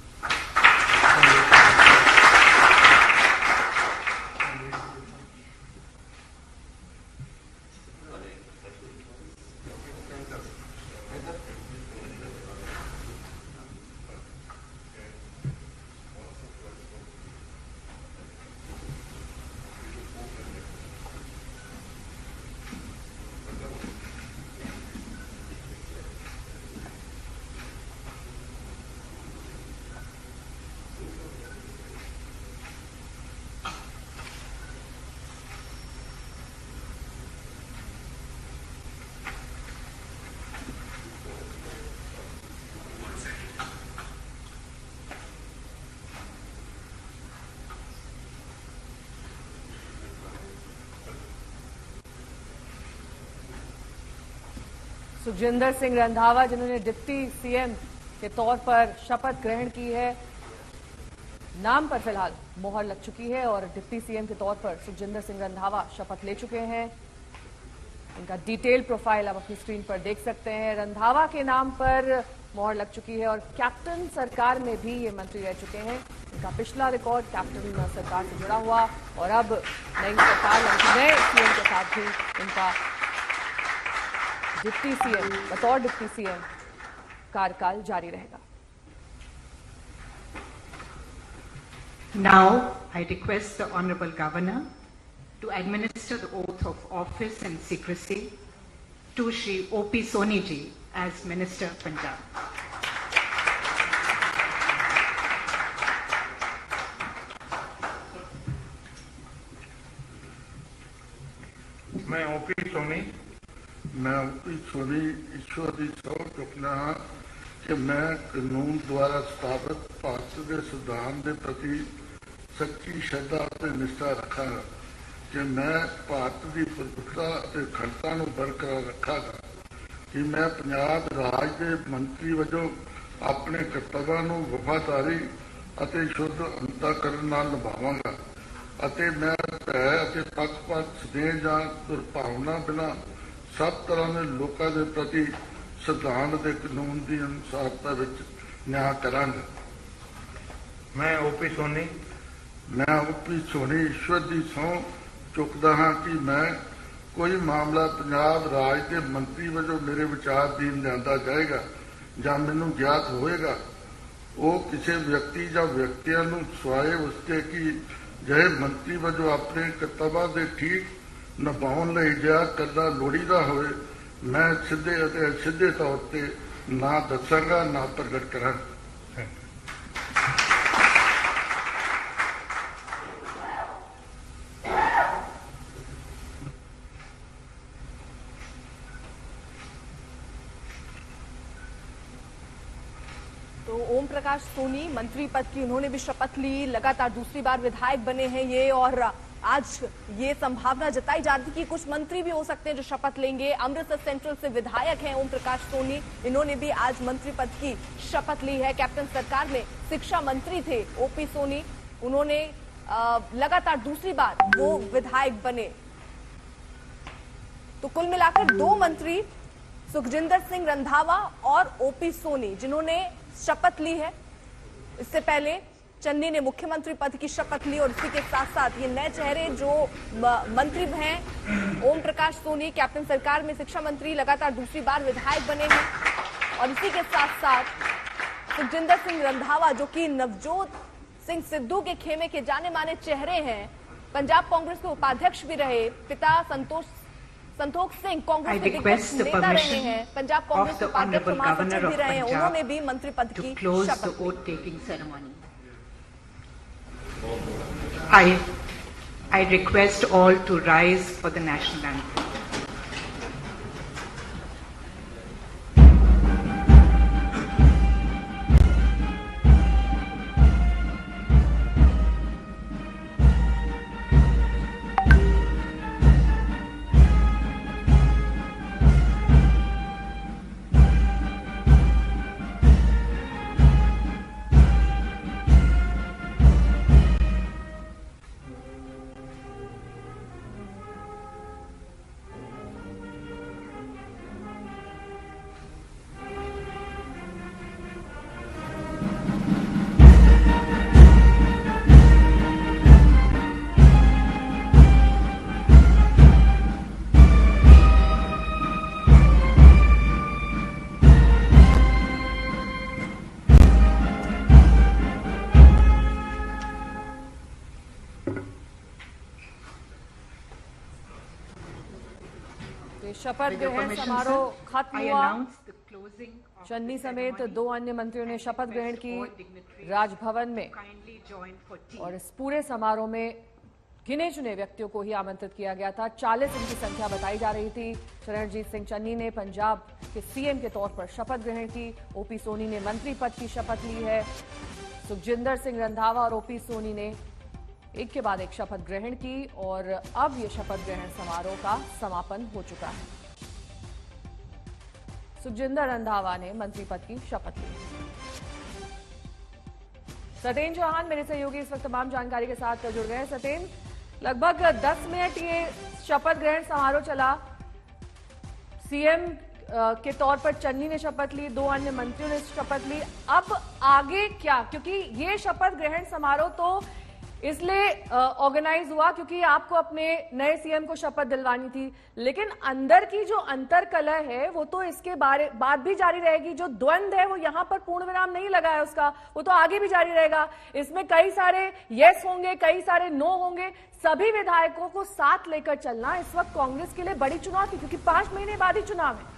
सुखजिंदर सिंह रंधावा जिन्होंने डिप्टी सीएम के तौर पर शपथ ग्रहण की है, नाम पर फिलहाल मोहर लग चुकी है और डिप्टी सीएम के तौर पर सुखजिंदर सिंह रंधावा शपथ ले चुके हैं। इनका डिटेल प्रोफाइल आप अपनी स्क्रीन पर देख सकते हैं। रंधावा के नाम पर मोहर लग चुकी है और कैप्टन सरकार में भी ये मंत्री रह चुके हैं। इनका पिछला रिकॉर्ड कैप्टन सरकार से जुड़ा हुआ और अब नई सरकार नए सीएम के साथ भी इनका डिप्टी सीएम बतौर डिप्टी सीएम कार्यकाल जारी रहेगा। Now I request the Honorable Governor to administer the oath of office and secrecy to Shri O P Soni ji as Minister Punjab. मैं ओपी सोनी मैं ओपी सोनी ईश्वर की सहुं चुकदा हाँ कि मैं कानून द्वारा स्थापित भारत के संविधान के प्रति सच्ची श्रद्धा और निष्ठा रखांगा कि मैं भारत की प्रभुता और अखंडता को बरकरार रखांगा कि मैं पंजाब राज के मंत्री वजों अपने कर्तव्यों को वफादारी और शुद्ध अंतःकरण नाल निभावांगा ਅਤੇ मैं भय ਅਤੇ पक्षपात स्नेह ਜਾਂ दुर्भावना बिना सब तरह के लोगों के प्रति संविधान के कानून की अनुसारता विच न्याय करांगा। मैं ओपी सोनी मैं ओपी सोनी ईश्वर की सहुं चुकदा हाँ कि मैं कोई मामला पंजाब राज के मंत्री वजों मेरे विचारधीन लिआंदा जाएगा ਜਾਂ मैनूं ज्ञात होएगा, वो किसी व्यक्ति या व्यक्तियों को सिवाए उसके कि जे मंत्री वजों अपने कर्तव्यों के ठीक निभाउण लई जिहा करना लोड़ीदा होवे, मैं सीधे अते असिधे तौर पर ना दसांगा ना प्रगट करांगा। तो ओम प्रकाश सोनी मंत्री पद की उन्होंने भी शपथ ली, लगातार दूसरी बार विधायक बने हैं ये, और आज ये संभावना जताई जा रही थी कि कुछ मंत्री भी हो सकते हैं जो शपथ लेंगे। अमृतसर सेंट्रल से विधायक हैं ओम प्रकाश सोनी, इन्होंने भी आज मंत्री पद की शपथ ली है। कैप्टन सरकार में शिक्षा मंत्री थे ओपी सोनी, उन्होंने लगातार दूसरी बार वो विधायक बने। तो कुल मिलाकर दो मंत्री सुखजिंदर सिंह रंधावा और ओपी सोनी जिन्होंने शपथ ली है। इससे पहले चन्नी ने मुख्यमंत्री पद की शपथ ली और इसी के साथ साथ ये नए चेहरे जो मंत्री हैं, ओम प्रकाश सोनी कैप्टन सरकार में शिक्षा मंत्री, लगातार दूसरी बार विधायक बने हैं। और इसी के साथ साथ सुखजिंदर सिंह रंधावा जो कि नवजोत सिंह सिद्धू के खेमे के जाने माने चेहरे हैं, पंजाब कांग्रेस के उपाध्यक्ष भी रहे, पिता संतोष संतोष सिंह कांग्रेस के दिग्गज नेता रहे हैं, पंजाब कांग्रेस के उपाध्यक्ष महासचिव भी रहे हैं, उन्होंने भी मंत्री पद की शपथ ली। I, I request all to rise for the national anthem. शपथ With your ग्रहण permission, समारोह sir, खत्म I हुआ। announce the closing of Channi the समेत ceremony. दो अन्य मंत्रियों ने शपथ ग्रहण की All dignitaries राजभवन में kindly join for tea. और इस पूरे समारोह में गिने चुने व्यक्तियों को ही आमंत्रित किया गया था। चालीस इनकी संख्या बताई जा रही थी। चरणजीत सिंह चन्नी ने पंजाब के सीएम के तौर पर शपथ ग्रहण की। ओपी सोनी ने मंत्री पद की शपथ ली है। सुखजिंदर सिंह रंधावा और ओपी सोनी ने एक के बाद एक शपथ ग्रहण की और अब ये शपथ ग्रहण समारोह का समापन हो चुका है। सुखजिंदर रंधावा ने मंत्री पद की शपथ ली। सतेन चौहान मेरे सहयोगी इस वक्त तमाम जानकारी के साथ जुड़ गए हैं। सतेन, लगभग दस मिनट ये शपथ ग्रहण समारोह चला। सीएम के तौर पर चन्नी ने शपथ ली, दो अन्य मंत्रियों ने शपथ ली। अब आगे क्या? क्योंकि ये शपथ ग्रहण समारोह तो इसलिए ऑर्गेनाइज हुआ क्योंकि आपको अपने नए सीएम को शपथ दिलवानी थी, लेकिन अंदर की जो अंतर कलह है वो तो इसके बारे बाद भी जारी रहेगी। जो द्वंद्व है वो यहाँ पर पूर्ण विराम नहीं लगा है उसका, वो तो आगे भी जारी रहेगा। इसमें कई सारे यस होंगे, कई सारे नो होंगे। सभी विधायकों को साथ लेकर चलना इस वक्त कांग्रेस के लिए बड़ी चुनौती, क्योंकि पांच महीने बाद ही चुनाव है।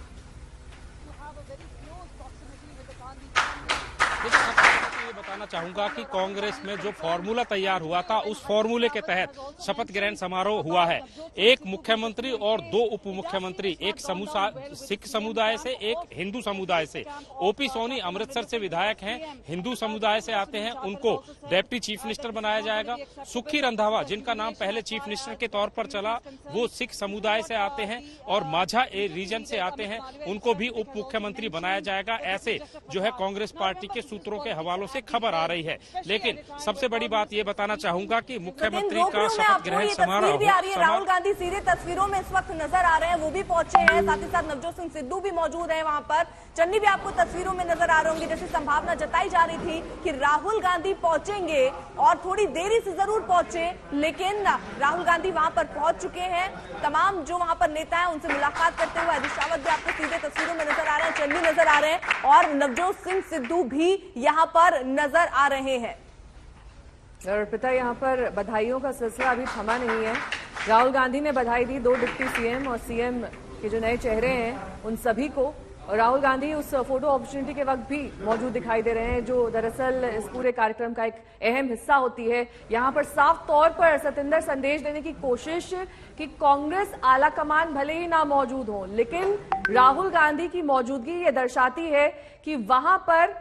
ये बताना चाहूंगा कि कांग्रेस में जो फॉर्मूला तैयार हुआ था उस फॉर्मूले के तहत शपथ ग्रहण समारोह हुआ है। एक मुख्यमंत्री और दो उप मुख्यमंत्री, एक सिख समुदाय से, एक हिंदू समुदाय से। ओपी सोनी अमृतसर से विधायक हैं, हिंदू समुदाय से आते हैं, उनको डिप्टी चीफ मिनिस्टर बनाया जाएगा। सुखी रंधावा जिनका नाम पहले चीफ मिनिस्टर के तौर पर चला, वो सिख समुदाय से आते हैं और माझा ए रीजन से आते हैं, उनको भी उप मुख्यमंत्री बनाया जाएगा। ऐसे जो है कांग्रेस पार्टी के सूत्रों के हवालों से खबर आ रही है। लेकिन सबसे बड़ी बात ये बताना चाहूंगा कि मुख्यमंत्री का शपथ ग्रहण समारोह भी आ रही है। राहुल गांधी सीधे तस्वीरों में इस वक्त नजर आ रहे हैं, वो भी पहुंचे हैं। साथ ही साथ नवजोत सिंह सिद्धू भी मौजूद है वहां पर। चन्नी भी आपको तस्वीरों में नजर आ रहे होंगे। जैसे संभावना जताई जा रही थी कि राहुल गांधी पहुंचेंगे और थोड़ी देरी से जरूर पहुंचे, लेकिन राहुल गांधी वहां पर पहुंच चुके हैं। तमाम जो वहां पर नेता हैं उनसे मुलाकात करते हुए हरीश रावत भी आपको सीधे तस्वीरों में नजर आ रहे हैं, चन्नी नजर आ रहे हैं और नवजोत सिंह सिद्धू भी यहाँ पर नजर आ रहे हैं। और पिता यहाँ पर बधाइयों का सिलसिला अभी थमा नहीं है। राहुल गांधी ने बधाई दी दो डिप्टी सीएम और सीएम के जो नए चेहरे हैं उन सभी को। और राहुल गांधी उस फोटो अपॉर्चुनिटी के वक्त भी मौजूद दिखाई दे रहे हैं, जो दरअसल इस पूरे कार्यक्रम का एक अहम हिस्सा होती है। यहाँ पर साफ तौर पर सतेंद्र संदेश देने की कोशिश कि कांग्रेस आला कमान भले ही ना मौजूद हो, लेकिन राहुल गांधी की मौजूदगी ये दर्शाती है कि वहां पर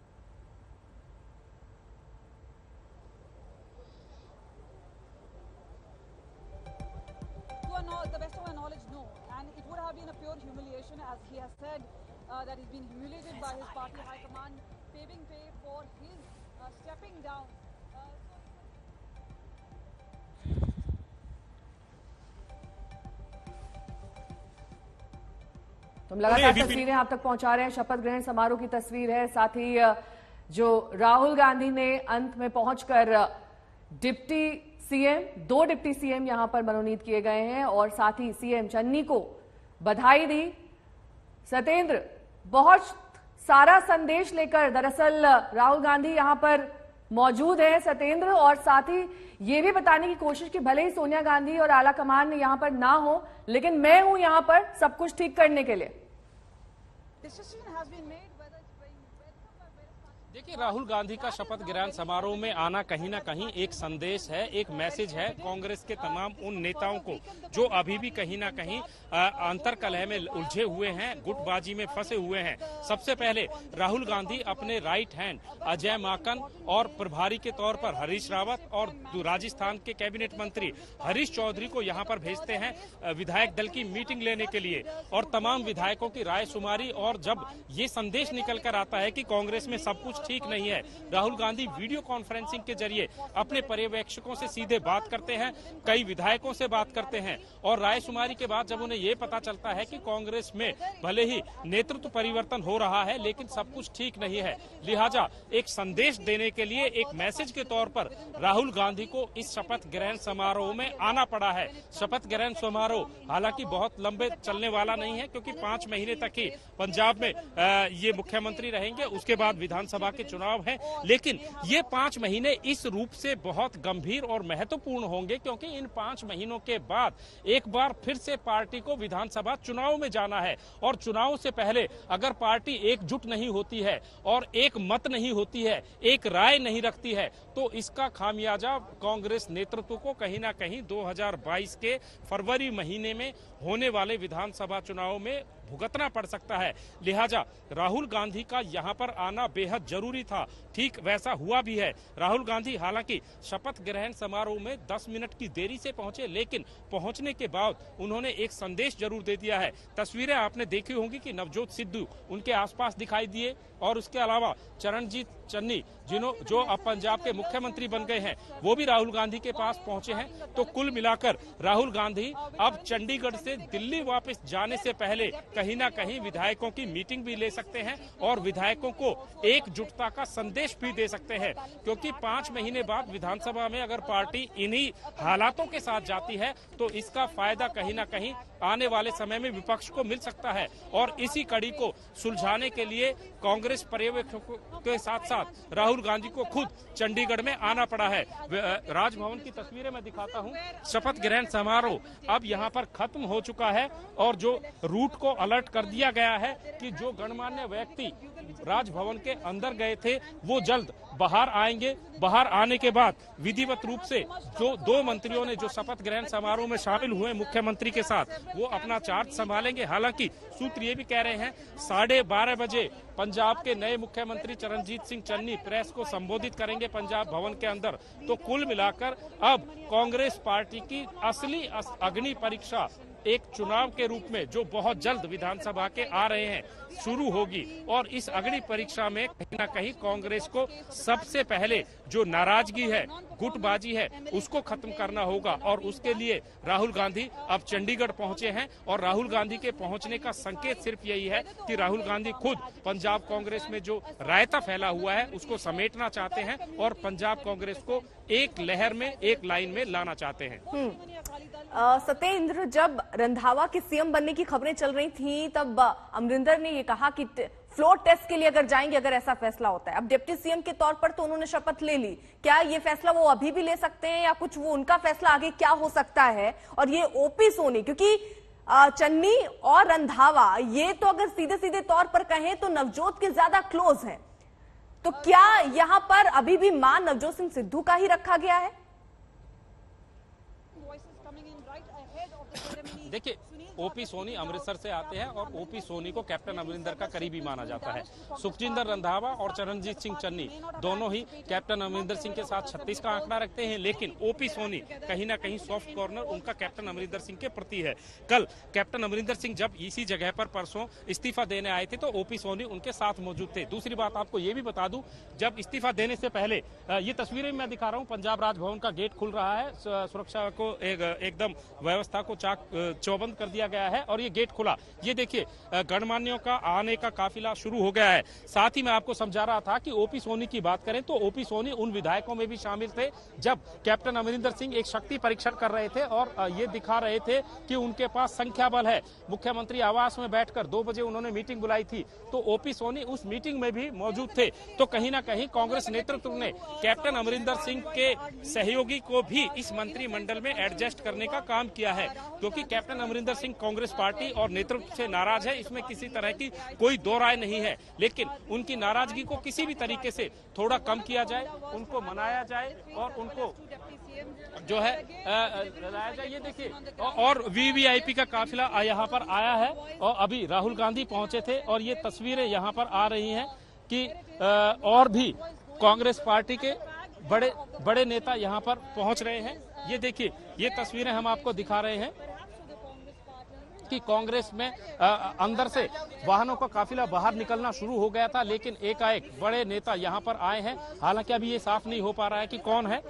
the best of my knowledge, no. And it would have been a pure humiliation, as he has said, uh, that he's been humiliated by his party high command, paving way for his uh, stepping down. Uh, तो हम लगातार तस्वीरें आप तक पहुंचा रहे हैं। शपथ ग्रहण समारोह की तस्वीर है, साथ ही जो राहुल गांधी ने अंत में पहुंचकर डिप्टी सीएम, दो डिप्टी सीएम यहां पर मनोनीत किए गए हैं और साथ ही सीएम चन्नी को बधाई दी। सतेंद्र, बहुत सारा संदेश लेकर दरअसल राहुल गांधी यहां पर मौजूद है सतेंद्र, और साथ ही ये भी बताने की कोशिश कि भले ही सोनिया गांधी और आला कमान यहां पर ना हो, लेकिन मैं हूं यहां पर सब कुछ ठीक करने के लिए। देखिए, राहुल गांधी का शपथ ग्रहण समारोह में आना कहीं ना कहीं एक संदेश है, एक मैसेज है कांग्रेस के तमाम उन नेताओं को जो अभी भी कहीं ना कहीं अंतर कलह में उलझे हुए हैं, गुटबाजी में फंसे हुए हैं। सबसे पहले राहुल गांधी अपने राइट हैंड अजय माकन और प्रभारी के तौर पर हरीश रावत और राजस्थान के कैबिनेट मंत्री हरीश चौधरी को यहां पर भेजते हैं विधायक दल की मीटिंग लेने के लिए और तमाम विधायकों की राय शुमारी। और जब ये संदेश निकल कर आता है कि कांग्रेस में सब कुछ ठीक नहीं है, राहुल गांधी वीडियो कॉन्फ्रेंसिंग के जरिए अपने पर्यवेक्षकों से सीधे बात करते हैं, कई विधायकों से बात करते हैं और रायशुमारी के बाद जब उन्हें यह पता चलता है कि कांग्रेस में भले ही नेतृत्व परिवर्तन हो रहा है लेकिन सब कुछ ठीक नहीं है, लिहाजा एक संदेश देने के लिए एक मैसेज के तौर पर राहुल गांधी को इस शपथ ग्रहण समारोह में आना पड़ा है। शपथ ग्रहण समारोह हालांकि बहुत लंबे चलने वाला नहीं है क्योंकि पांच महीने तक ही पंजाब में ये मुख्यमंत्री रहेंगे, उसके बाद विधानसभा विधानसभा के चुनाव हैं, लेकिन ये पांच महीने इस रूप से बहुत गंभीर और महत्वपूर्ण होंगे क्योंकि इन पांच महीनों के बाद एक बार फिर से पार्टी को विधानसभा चुनाव में जाना है और चुनाव से पहले अगर पार्टी एकजुट नहीं होती है और एक मत नहीं होती है, एक राय नहीं रखती है, तो इसका खामियाजा कांग्रेस नेतृत्व को कहीं ना कहीं दो हज़ार बाईस के फरवरी महीने में होने वाले विधानसभा चुनाव में भुगतना पड़ सकता है। लिहाजा राहुल गांधी का यहां पर आना बेहद जरूरी था। ठीक वैसा हुआ भी है। राहुल गांधी हालांकि शपथ ग्रहण समारोह में दस मिनट की देरी से पहुंचे, लेकिन पहुंचने के बाद उन्होंने एक संदेश जरूर दे दिया है। तस्वीरें आपने देखी होंगी कि नवजोत सिद्धू उनके आसपास दिखाई दिए और उसके अलावा चरणजीत चन्नी जिन्हों जो अब पंजाब के मुख्यमंत्री बन गए हैं, वो भी राहुल गांधी के पास पहुंचे हैं। तो कुल मिलाकर राहुल गांधी अब चंडीगढ़ से दिल्ली वापस जाने से पहले कहीं ना कहीं विधायकों की मीटिंग भी ले सकते हैं और विधायकों को एकजुटता का संदेश भी दे सकते हैं, क्योंकि पांच महीने बाद विधानसभा में अगर पार्टी इन्हीं हालातों के साथ जाती है तो इसका फायदा कहीं ना कहीं आने वाले समय में विपक्ष को मिल सकता है। और इसी कड़ी को सुलझाने के लिए कांग्रेस पर्यवेक्षकों के साथ साथ राहुल गांधी को खुद चंडीगढ़ में आना पड़ा है। राजभवन की तस्वीरें मैं दिखाता हूं। शपथ ग्रहण समारोह अब यहां पर खत्म हो चुका है और जो रूट को अलर्ट कर दिया गया है कि जो गणमान्य व्यक्ति राजभवन के अंदर गए थे वो जल्द बाहर आएंगे। बाहर आने के बाद विधिवत रूप से जो दो मंत्रियों ने जो शपथ ग्रहण समारोह में शामिल हुए मुख्यमंत्री के साथ, वो अपना चार्ज संभालेंगे। हालांकि सूत्र ये भी कह रहे हैं साढ़े बारह बजे पंजाब के नए मुख्यमंत्री चरणजीत सिंह चन्नी प्रेस को संबोधित करेंगे पंजाब भवन के अंदर। तो कुल मिलाकर अब कांग्रेस पार्टी की असली अग्नि परीक्षा एक चुनाव के रूप में जो बहुत जल्द विधानसभा के आ रहे हैं शुरू होगी और इस अग्नि परीक्षा में कहीं ना कहीं कांग्रेस को सबसे पहले जो नाराजगी है, गुटबाजी है, उसको खत्म करना होगा। और उसके लिए राहुल गांधी अब चंडीगढ़ पहुंचे हैं और राहुल गांधी के पहुंचने का संकेत सिर्फ यही है कि राहुल गांधी खुद पंजाब कांग्रेस में जो रायता फैला हुआ है उसको समेटना चाहते हैं और पंजाब कांग्रेस को एक लहर में, एक लाइन में लाना चाहते हैं। सत्येंद्र, जब रंधावा के सीएम बनने की खबरें चल रही थी तब अमरिंदर ने ये कहा कि फ्लोर टेस्ट के लिए अगर जाएंगे अगर ऐसा फैसला होता है। अब डिप्टी सीएम के तौर पर तो उन्होंने शपथ ले ली, क्या ये फैसला वो अभी भी ले सकते हैं या कुछ वो उनका फैसला आगे क्या हो सकता है? और ये ओपी सोनी, क्योंकि चन्नी और रंधावा ये तो अगर सीधे सीधे तौर पर कहें तो नवजोत के ज्यादा क्लोज है, तो क्या यहां पर अभी भी मान नवजोत सिंह सिद्धू का ही रखा गया है? देखिए, ओपी सोनी अमृतसर से आते हैं और ओपी सोनी को कैप्टन अमरिंदर का करीबी माना जाता है। सुखजिंदर रंधावा और चरणजीत सिंह चन्नी दोनों ही कैप्टन अमरिंदर सिंह के साथ छत्तीस का आंकड़ा रखते हैं, लेकिन ओपी सोनी कहीं ना कहीं सॉफ्ट कॉर्नर उनका कैप्टन अमरिंदर सिंह के प्रति है। कल कैप्टन अमरिंदर सिंह जब इसी जगह पर परसों इस्तीफा देने आए थे तो ओपी सोनी उनके साथ मौजूद थे। दूसरी बात आपको ये भी बता दूं, जब इस्तीफा देने से पहले ये तस्वीरें मैं दिखा रहा हूँ, पंजाब राजभवन का गेट खुल रहा है, सुरक्षा को एकदम व्यवस्था को चाक चौबंद कर दिया गया है और ये गेट खुला। ये देखिए गणमान्यों का आने का काफिला शुरू हो गया है। साथ ही मैं आपको समझा रहा था कि ओपी सोनी की बात करें तो ओपी सोनी उन विधायकों में भी शामिल थे जब कैप्टन अमरिंदर सिंह एक शक्ति परीक्षण कर रहे थे और ये दिखा रहे थे कि उनके पास संख्या बल है। मुख्यमंत्री आवास में बैठकर दो बजे उन्होंने मीटिंग बुलाई थी तो ओपी सोनी उस मीटिंग में भी मौजूद थे। तो कहीं ना कहीं कांग्रेस नेतृत्व ने कैप्टन अमरिंदर सिंह के सहयोगी को भी इस मंत्रिमंडल में एडजस्ट करने का काम किया है, क्योंकि कैप्टन अमरिंदर सिंह कांग्रेस पार्टी और नेतृत्व से नाराज है, इसमें किसी तरह की कोई दो राय नहीं है। लेकिन उनकी नाराजगी को किसी भी तरीके से थोड़ा कम किया जाए, उनको मनाया जाए और उनको जो है लाया जाए। ये देखिए, और वीवीआईपी का काफिला यहाँ पर आया है और अभी राहुल गांधी पहुंचे थे और ये तस्वीरें यहाँ पर आ रही हैं कि और भी कांग्रेस पार्टी के बड़े बड़े नेता यहाँ पर पहुंच रहे हैं। ये देखिए, ये तस्वीरें हम आपको दिखा रहे हैं कि कांग्रेस में आ, अंदर से वाहनों का काफिला बाहर निकलना शुरू हो गया था, लेकिन एकाएक बड़े नेता यहां पर आए हैं। हालांकि अभी ये साफ नहीं हो पा रहा है कि कौन है।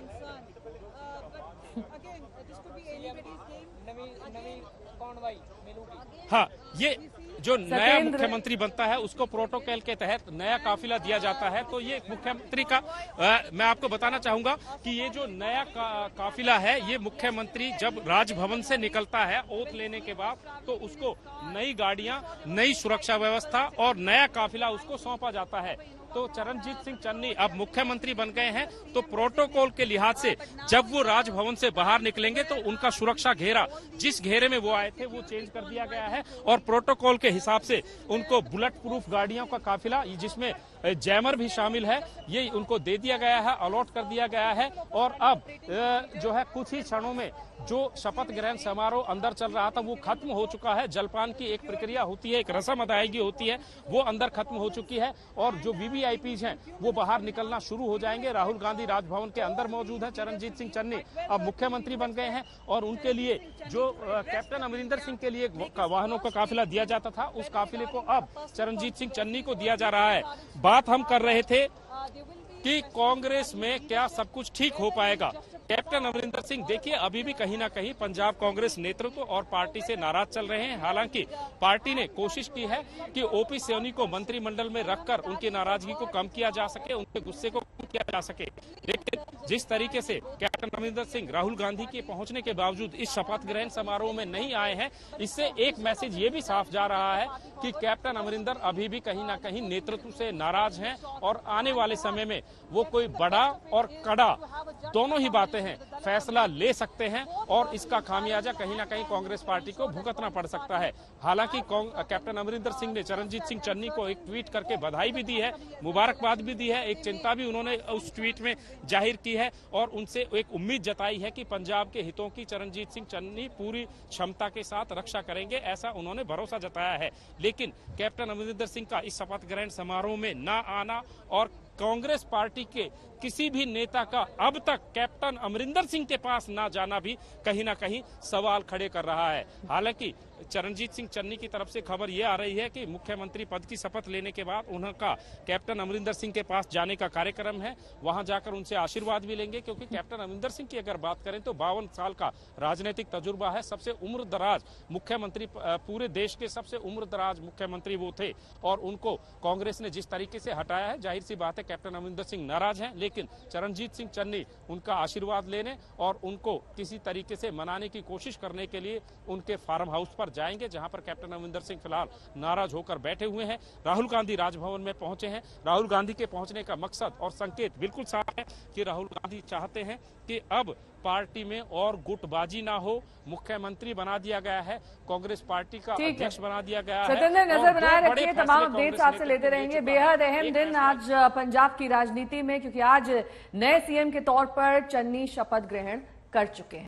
हाँ, ये जो नया मुख्यमंत्री बनता है उसको प्रोटोकॉल के तहत नया काफिला दिया जाता है। तो ये मुख्यमंत्री का आ, मैं आपको बताना चाहूंगा कि ये जो नया का, काफिला है ये मुख्यमंत्री जब राजभवन से निकलता है ओथ लेने के बाद तो उसको नई गाड़ियां, नई सुरक्षा व्यवस्था और नया काफिला उसको सौंपा जाता है। तो चरणजीत सिंह चन्नी अब मुख्यमंत्री बन गए हैं, तो प्रोटोकॉल के लिहाज से जब वो राजभवन से बाहर निकलेंगे तो उनका सुरक्षा घेरा, जिस घेरे में वो आए थे वो चेंज कर दिया गया है और प्रोटोकॉल के हिसाब से उनको बुलेट प्रूफ गाड़ियों का काफिला, जिसमें जैमर भी शामिल है, ये उनको दे दिया गया है, अलॉट कर दिया गया है। और अब जो है कुछ ही क्षणों में जो शपथ ग्रहण समारोह अंदर चल रहा था वो खत्म हो चुका है। जलपान की एक प्रक्रिया होती है, एक रस्म अदायगी होती है, वो अंदर खत्म हो चुकी है और जो वीवीआईपीज हैं वो बाहर निकलना शुरू हो जाएंगे। राहुल गांधी राजभवन के अंदर मौजूद है। चरणजीत सिंह चन्नी अब मुख्यमंत्री बन गए हैं और उनके लिए जो कैप्टन अमरिंदर सिंह के लिए वाहनों का काफिला दिया जाता था, उस काफिले को अब चरणजीत सिंह चन्नी को दिया जा रहा है। बात हम कर रहे थे कि कांग्रेस में क्या सब कुछ ठीक हो पाएगा। कैप्टन अमरिंदर सिंह देखिए अभी भी कहीं ना कहीं पंजाब कांग्रेस नेतृत्व और पार्टी से नाराज चल रहे हैं। हालांकि पार्टी ने कोशिश की है कि ओपी सोनी को मंत्रिमंडल में रखकर उनकी नाराजगी को कम किया जा सके, उनके गुस्से को कम किया जा सके। लेकिन जिस तरीके से कैप्टन अमरिंदर सिंह राहुल गांधी के पहुंचने के बावजूद इस शपथ ग्रहण समारोह में नहीं आए हैं, इससे एक मैसेज ये भी साफ जा रहा है कि कैप्टन अमरिंदर अभी भी कहीं ना कहीं नेतृत्व से नाराज हैं और आने वाले समय में वो कोई बड़ा और कड़ा दोनों ही बातें हैं फैसला ले सकते हैं और इसका खामियाजा कहीं ना कहीं कांग्रेस पार्टी को भुगतना पड़ सकता है। हालांकि कैप्टन अमरिंदर सिंह ने चरणजीत सिंह चन्नी को एक ट्वीट करके बधाई भी दी है, मुबारकबाद भी दी है, एक चिंता भी उन्होंने उस ट्वीट में जाहिर की है और उनसे एक उम्मीद जताई है कि पंजाब के हितों की चरणजीत सिंह चन्नी पूरी क्षमता के साथ रक्षा करेंगे, ऐसा उन्होंने भरोसा जताया है। लेकिन कैप्टन अमरिंदर सिंह का इस शपथ ग्रहण समारोह में न आना और कांग्रेस पार्टी के किसी भी नेता का अब तक कैप्टन अमरिंदर सिंह के पास ना जाना भी कहीं ना कहीं सवाल खड़े कर रहा है। हालांकि चरणजीत सिंह चन्नी की तरफ से खबर यह आ रही है कि मुख्यमंत्री पद की शपथ लेने के बाद उनका कैप्टन अमरिंदर सिंह के पास जाने का कार्यक्रम है, वहां जाकर उनसे आशीर्वाद भी लेंगे। क्योंकि कैप्टन अमरिंदर सिंह की अगर बात करें तो बावन साल का राजनीतिक तजुर्बा है, सबसे उम्र दराज मुख्यमंत्री, पूरे देश के सबसे उम्र दराज मुख्यमंत्री वो थे और उनको कांग्रेस ने जिस तरीके से हटाया है, जाहिर सी बात है कैप्टन अमरिंदर सिंह नाराज हैं। लेकिन चरणजीत सिंह चन्नी उनका आशीर्वाद लेने और उनको किसी तरीके से मनाने की कोशिश करने के लिए उनके फार्म हाउस पर जाएंगे, जहां पर कैप्टन अमरिंदर सिंह फिलहाल नाराज होकर बैठे हुए हैं। राहुल गांधी राजभवन में पहुंचे हैं। राहुल गांधी के पहुंचने का मकसद और संकेत बिल्कुल साफ है कि राहुल गांधी चाहते हैं कि अब पार्टी में और गुटबाजी ना हो, मुख्यमंत्री बना दिया गया है, कांग्रेस पार्टी का अध्यक्ष बना दिया गया है। सतेंद्र नजर बनाए रखिए, तमाम अपडेट्स आपसे लेते रहेंगे। बेहद अहम दिन आज पंजाब की राजनीति में, क्योंकि आज नए सीएम के तौर पर चन्नी शपथ ग्रहण कर चुके हैं।